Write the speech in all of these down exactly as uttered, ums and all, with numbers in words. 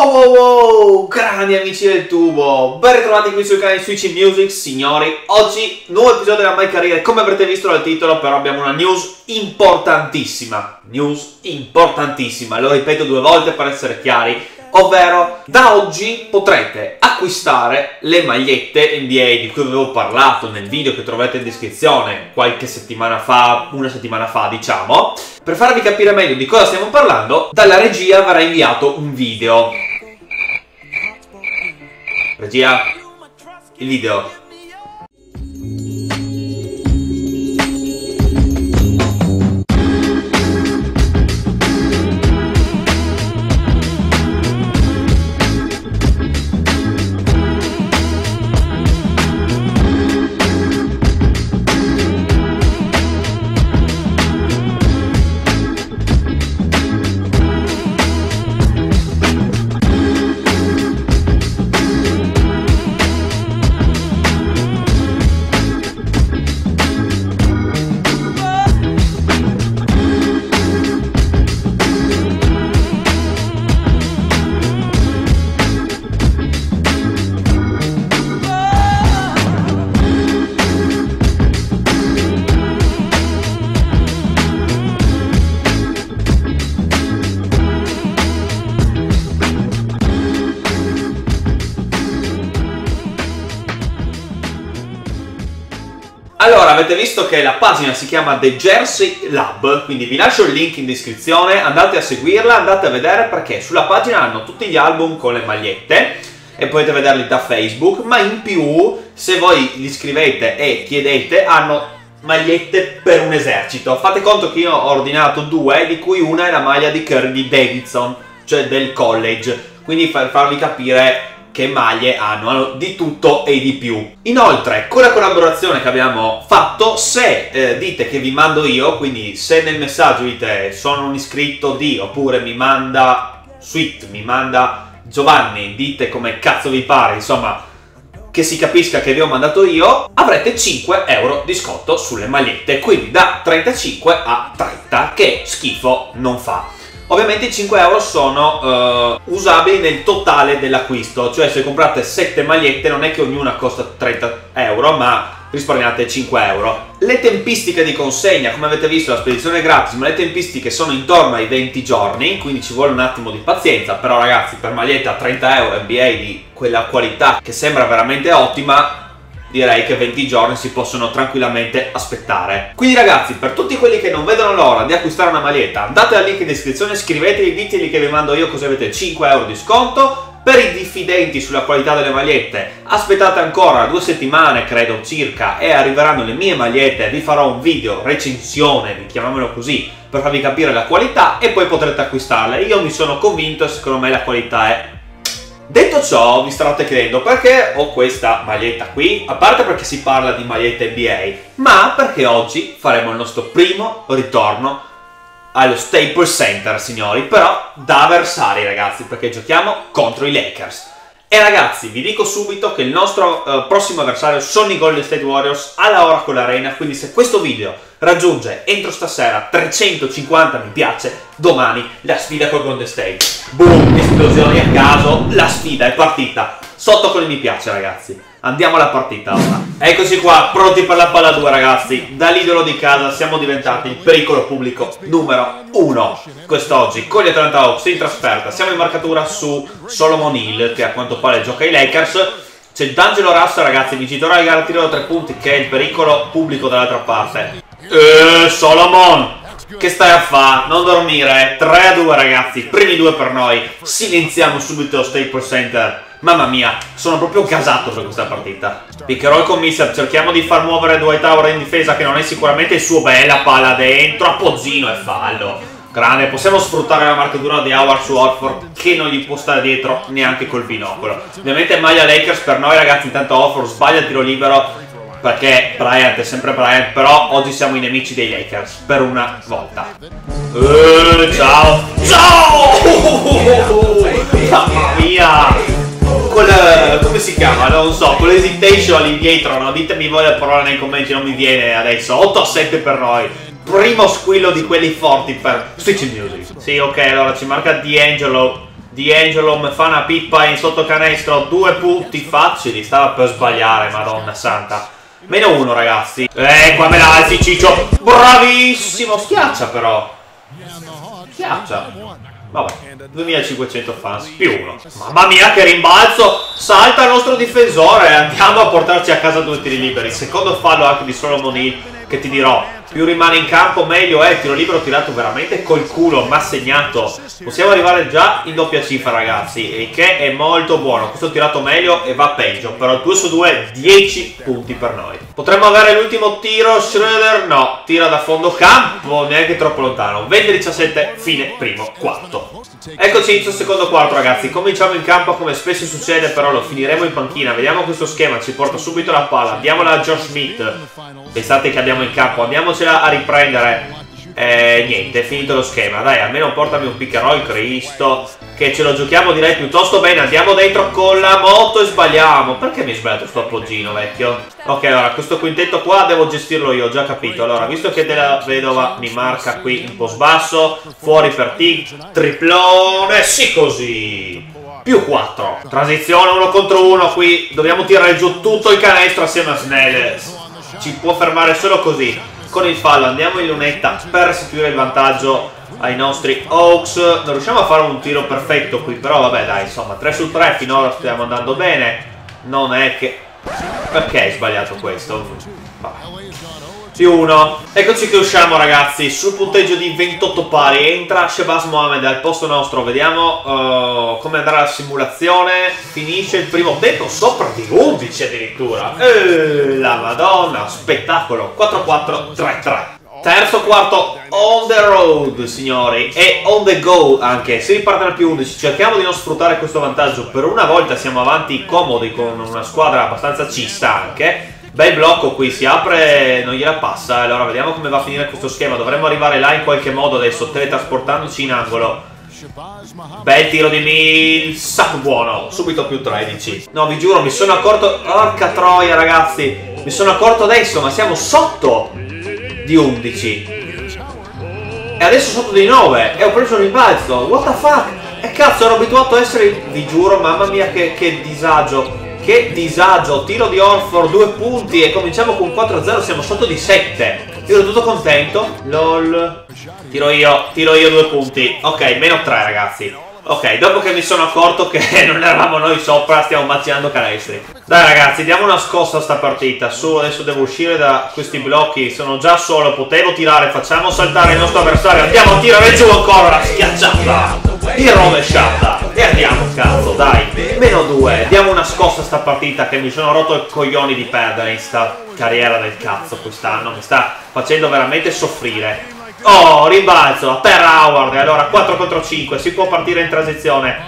Wow wow wow, grandi amici del tubo, ben ritrovati qui sul canale Switch Music, signori. Oggi nuovo episodio della My Career, come avrete visto dal titolo, però abbiamo una news importantissima, news importantissima, lo ripeto due volte per essere chiari, ovvero da oggi potrete acquistare le magliette N B A di cui avevo parlato nel video che trovate in descrizione qualche settimana fa, una settimana fa diciamo. Per farvi capire meglio di cosa stiamo parlando, dalla regia verrà inviato un video. Regia, il video. Allora, avete visto che la pagina si chiama The Jersey Lab, quindi vi lascio il link in descrizione, andate a seguirla, andate a vedere perché sulla pagina hanno tutti gli album con le magliette e potete vederli da Facebook, ma in più, se voi li scrivete e chiedete, hanno magliette per un esercito. Fate conto che io ho ordinato due, di cui una è la maglia di Curly Davidson, cioè del college, quindi per farvi capire che maglie hanno, hanno di tutto e di più. Inoltre, con la collaborazione che abbiamo fatto, se eh, dite che vi mando io, quindi se nel messaggio dite sono un iscritto di, oppure mi manda Sweet, mi manda Giovanni, dite come cazzo vi pare, insomma, che si capisca che vi ho mandato io, avrete cinque euro di sconto sulle magliette, quindi da trentacinque a trenta, che schifo non fa. Ovviamente i cinque euro sono uh, usabili nel totale dell'acquisto, cioè se comprate sette magliette non è che ognuna costa trenta euro, ma risparmiate cinque euro. Le tempistiche di consegna, come avete visto, la spedizione è gratis, ma le tempistiche sono intorno ai venti giorni, quindi ci vuole un attimo di pazienza, però ragazzi, per maglietta a trenta euro N B A di quella qualità che sembra veramente ottima, direi che venti giorni si possono tranquillamente aspettare. Quindi ragazzi, per tutti quelli che non vedono l'ora di acquistare una maglietta, andate al link in descrizione, scrivetegli, diteli che vi mando io così avete cinque euro di sconto. Per i diffidenti sulla qualità delle magliette, aspettate ancora due settimane, credo circa, e arriveranno le mie magliette, vi farò un video recensione, chiamiamolo così, per farvi capire la qualità e poi potrete acquistarle. Io mi sono convinto e secondo me la qualità è... Detto ciò, vi starete chiedendo perché ho questa maglietta qui, a parte perché si parla di magliette N B A, ma perché oggi faremo il nostro primo ritorno allo Staples Center, signori, però da avversari, ragazzi, perché giochiamo contro i Lakers. E ragazzi, vi dico subito che il nostro uh, prossimo avversario sono i Golden State Warriors alla Oracle Arena, quindi se questo video raggiunge entro stasera trecentocinquanta mi piace, domani la sfida con Golden State. Boom, esplosioni a caso, la sfida è partita. Sotto con il mi piace, ragazzi. Andiamo alla partita ora. Eccoci qua, pronti per la palla due, ragazzi. Dall'idolo di casa siamo diventati il pericolo pubblico numero uno quest'oggi con gli Atlanta Hawks in trasferta. Siamo in marcatura su Solomon Hill, che a quanto pare gioca ai Lakers. C'è D'Angelo Russell, ragazzi, vincitore di gara tiro da tre punti, che è il pericolo pubblico dall'altra parte. Eeeh, Solomon! Che stai a fare? Non dormire. tre a due, ragazzi, primi due per noi. Silenziamo subito lo Staples Center. Mamma mia, sono proprio gasato per questa partita. Pick and roll con Millsap, cerchiamo di far muovere Dwight Howard in difesa, che non è sicuramente il suo, bella palla dentro, a Pozzino e fallo. Grande, possiamo sfruttare la marcatura di Howard su Horford, che non gli può stare dietro neanche col binocolo. Ovviamente maglia Lakers per noi, ragazzi, intanto Horford sbaglia il tiro libero, perché Bryant è sempre Bryant, però oggi siamo i nemici dei Lakers, per una volta. Uh, ciao! Ciao! Mamma mia! Quel, come si chiama? Non so, con l'hesitation lì dietro, no? Ditemi voi la parola nei commenti, non mi viene adesso. otto a sette per noi. Primo squillo di quelli forti per Switch Music. Sì, ok, allora ci marca D'Angelo. D'Angelo mi fa una pippa in sotto canestro, due punti facili, stava per sbagliare, madonna santa. Meno uno ragazzi. Eh, qua me la alzi Ciccio, bravissimo, schiaccia però. Schiaccia. Vabbè, duemilacinquecento fans, più uno. Mamma mia che rimbalzo, salta il nostro difensore, andiamo a portarci a casa due tiri liberi. Secondo fallo anche di Solomon Hill, che ti dirò, più rimane in campo meglio è. Tiro libero tirato veramente col culo, ma segnato. Possiamo arrivare già in doppia cifra ragazzi, il che è molto buono. Questo tirato meglio e va peggio, però il due su due, dieci punti per noi. Potremmo avere l'ultimo tiro, Schroeder no, tira da fondo campo, neanche troppo lontano. venti diciassette, fine primo quarto. Eccoci inizio secondo quarto ragazzi, cominciamo in campo come spesso succede, però lo finiremo in panchina. Vediamo questo schema, ci porta subito la palla, diamola a Josh Smith. Pensate che abbiamo in campo, andiamocela a riprendere. Eh, niente, è finito lo schema. Dai, almeno portami un pick and roll, Cristo, che ce lo giochiamo direi piuttosto bene. Andiamo dentro con la moto e sbagliamo. Perché mi hai sbagliato sto appoggino, vecchio? Ok, allora, questo quintetto qua devo gestirlo io, ho già capito. Allora, visto che della vedova mi marca qui un po' sbasso, fuori per Tig, triplone, sì così. Più quattro. Transizione uno contro uno, qui dobbiamo tirare giù tutto il canestro assieme a Snell. Ci può fermare solo così. Con il fallo andiamo in lunetta per restituire il vantaggio ai nostri Hawks. Non riusciamo a fare un tiro perfetto qui, però vabbè dai, insomma, tre su tre finora stiamo andando bene. Non è che... Perché hai sbagliato questo? Vabbè. Più uno. Eccoci che usciamo ragazzi, sul punteggio di ventotto pari. Entra Shabazz Mohamed al posto nostro. Vediamo uh, come andrà la simulazione. Finisce il primo tempo sopra di undici addirittura. Eh, la madonna, spettacolo. quattro quattro, tre tre. Terzo quarto on the road signori, e on the go anche. Si riparte al più undici. Cerchiamo di non sfruttare questo vantaggio. Per una volta siamo avanti comodi con una squadra abbastanza cista anche. Bel blocco qui, si apre, non gliela passa. Allora vediamo come va a finire questo schema. Dovremmo arrivare là in qualche modo adesso, teletrasportandoci in angolo. Bel tiro di Millsap, buono. Subito più tredici. No, vi giuro, mi sono accorto. Porca troia ragazzi, mi sono accorto adesso, ma siamo sotto di undici e adesso sotto di nove e ho preso il rimbalzo. What the fuck? E cazzo, ero abituato a essere... Vi giuro, mamma mia che, che disagio. Che disagio, tiro di Horford, due punti e cominciamo con quattro a zero, siamo sotto di sette. Io ero tutto contento, lol. Tiro io, tiro io due punti. Ok, meno tre ragazzi. Ok, dopo che mi sono accorto che non eravamo noi sopra, stiamo macinando canestri. Dai ragazzi, diamo una scossa a sta partita. Su, adesso devo uscire da questi blocchi. Sono già solo, potevo tirare. Facciamo saltare il nostro avversario. Andiamo a tirare giù ancora la schiacciata di rovesciata. E andiamo, cazzo, dai. Meno due. Diamo una scossa a sta partita, che mi sono rotto i coglioni di perdere in sta carriera del cazzo quest'anno. Mi sta facendo veramente soffrire. Oh, rimbalzo per Howard. E allora quattro contro cinque. Si può partire in transizione.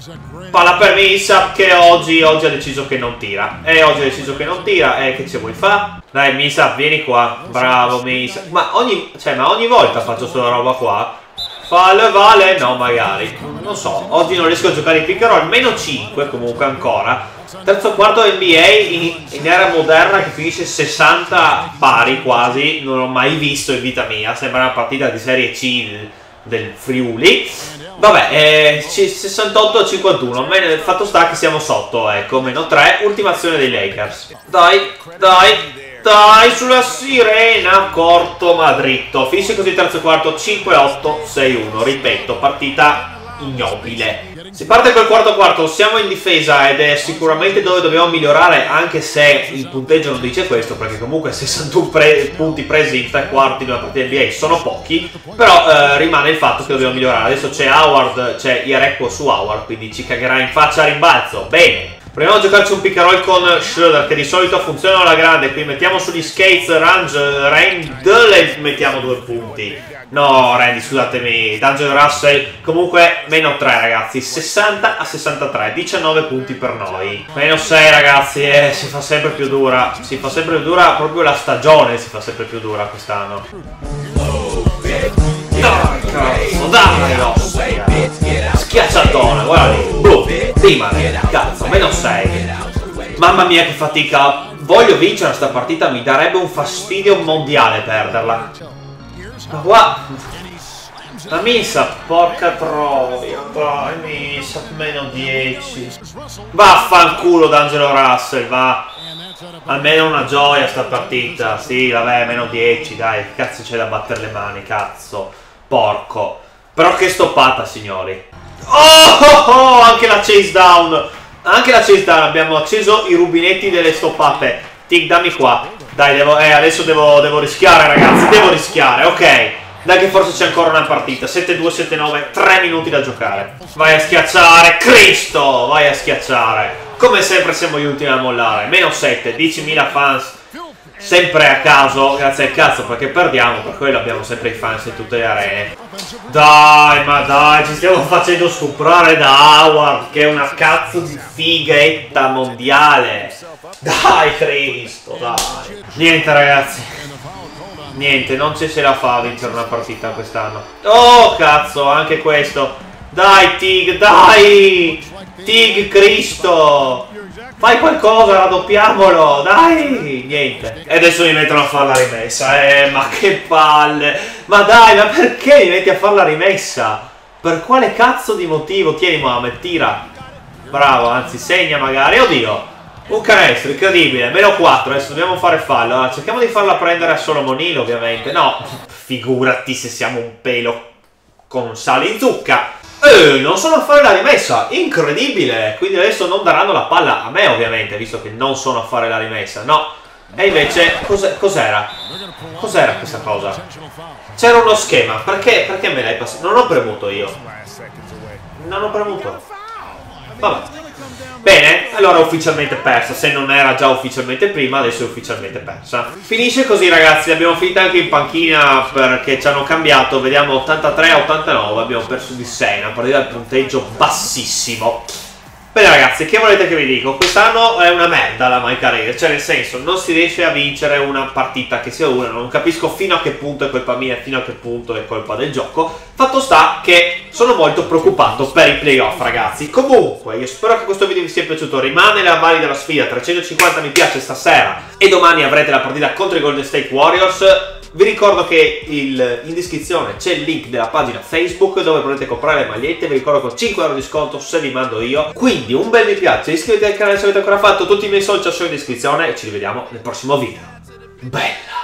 Palla per Millsap, che oggi, oggi ha deciso che non tira. E oggi ha deciso che non tira. E che ci vuoi fa? Dai Millsap, vieni qua. Bravo Millsap. Ma ogni, cioè, ma ogni volta faccio sta roba qua. Fallo e vale? No, magari. Non so. Oggi non riesco a giocare in pick and roll. Meno cinque comunque ancora. Terzo quarto N B A in, in era moderna che finisce sessanta pari quasi. Non l'ho mai visto in vita mia. Sembra una partita di serie C del Friuli. Vabbè, eh, sessantotto a cinquantuno. Il fatto sta che siamo sotto, ecco, meno tre. Ultima azione dei Lakers. Dai, dai, dai, sulla sirena. Corto ma dritto. Finisce così il terzo quarto, cinque otto, sei uno. Ripeto, partita ignobile. Si parte col quarto quarto, siamo in difesa ed è sicuramente dove dobbiamo migliorare, anche se il punteggio non dice questo, perché comunque sessantuno pre punti presi in tre quarti di una partita N B A sono pochi, però eh, rimane il fatto che dobbiamo migliorare. Adesso c'è Howard, c'è Ierekwo su Howard, quindi ci cagherà in faccia a rimbalzo. Bene. Proviamo a giocarci un pick and roll con Schroeder, che di solito funziona alla grande. Qui mettiamo sugli skates Range, Randle e mettiamo due punti. No, Randy, scusatemi, D'Angelo Russell. Comunque, meno tre ragazzi, sessanta a sessantatré, diciannove punti per noi. Meno sei ragazzi, eh, si fa sempre più dura. Si fa sempre più dura, proprio la stagione si fa sempre più dura quest'anno. Dai, cazzo, dai, no. Schiacciatone, guarda lì. Boom, rimane, cazzo, meno sei. Mamma mia che fatica. Voglio vincere sta partita, mi darebbe un fastidio mondiale perderla. Ma qua La Misa, porca troia, dai Misa, meno dieci. Vaffanculo D'Angelo Russell, va. Almeno una gioia sta partita. Sì, vabbè, meno dieci, dai, che cazzo c'è da battere le mani, cazzo. Porco. Però che stoppata, signori. Oh, oh, oh, anche la chase down. Anche la chase down, abbiamo acceso i rubinetti delle stoppate. Tic, dammi qua. Dai, devo, eh, adesso devo, devo rischiare, ragazzi, devo rischiare, ok. Dai che forse c'è ancora una partita. Sette due, sette nove, tre minuti da giocare. Vai a schiacciare, Cristo, vai a schiacciare. Come sempre siamo gli ultimi a mollare. Meno sette, diecimila fans. Sempre a caso, grazie al cazzo, perché perdiamo. Per quello abbiamo sempre i fans in tutte le arene. Dai, ma dai, ci stiamo facendo stuprare da Howard, che è una cazzo di fighetta mondiale. Dai, Cristo, dai. Niente, ragazzi. Niente, non ci se la fa a vincere una partita quest'anno. Oh, cazzo, anche questo. Dai, Tig, dai! Tig, Cristo! Fai qualcosa, raddoppiamolo, dai! Niente. E adesso mi mettono a fare la rimessa, eh, ma che palle! Ma dai, ma perché mi metti a fare la rimessa? Per quale cazzo di motivo? Tieni Mohamed, tira. Bravo, anzi, segna magari. Oddio! Un canestro, incredibile, meno quattro, adesso dobbiamo fare fallo. Allora, cerchiamo di farla prendere a Solomon, ovviamente. No, figurati se siamo un pelo con un sale in zucca. Eh, non sono a fare la rimessa, incredibile. Quindi adesso non daranno la palla a me, ovviamente, visto che non sono a fare la rimessa. No, e invece, cos'era? Cos'era questa cosa? C'era uno schema, perché, perché me l'hai passato? Non ho premuto io. Non ho premuto. Vabbè. Bene, allora è ufficialmente persa. Se non era già ufficialmente prima, adesso è ufficialmente persa. Finisce così, ragazzi. Abbiamo finito anche in panchina perché ci hanno cambiato. Vediamo ottantatré a ottantanove. Abbiamo perso di sei. Una partita al punteggio bassissimo. Bene, ragazzi, che volete che vi dico? Quest'anno è una merda la My Career. Cioè, nel senso, non si riesce a vincere una partita che sia una. Non capisco fino a che punto è colpa mia, fino a che punto è colpa del gioco. Fatto sta che sono molto preoccupato per i playoff, ragazzi. Comunque, io spero che questo video vi sia piaciuto. Rimane la valida la sfida, trecentocinquanta mi piace stasera. E domani avrete la partita contro i Golden State Warriors. Vi ricordo che il, in descrizione c'è il link della pagina Facebook dove potete comprare le magliette. Vi ricordo con cinque euro di sconto se vi mando io. Quindi un bel mi piace, iscrivetevi al canale se avete ancora fatto. Tutti i miei social sono in descrizione e ci rivediamo nel prossimo video. Bella!